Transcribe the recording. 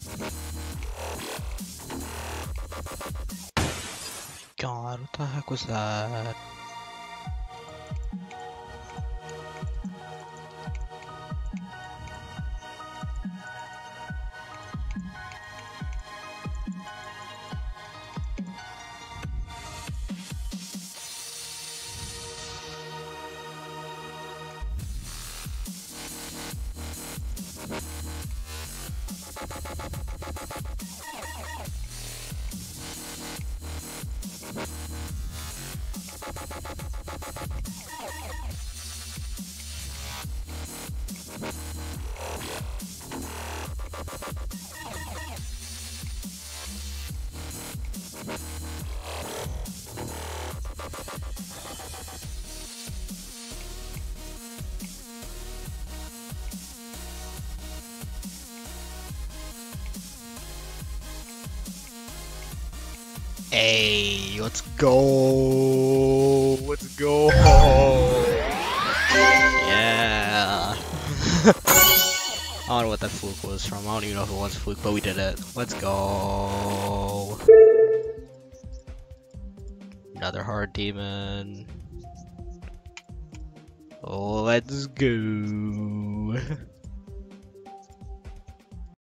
God, what the heck was that? Hey, let's go! Let's go! Yeah! I don't know what that fluke was from. I don't even know if it was a fluke, but we did it. Let's go! Another hard demon. Let's go!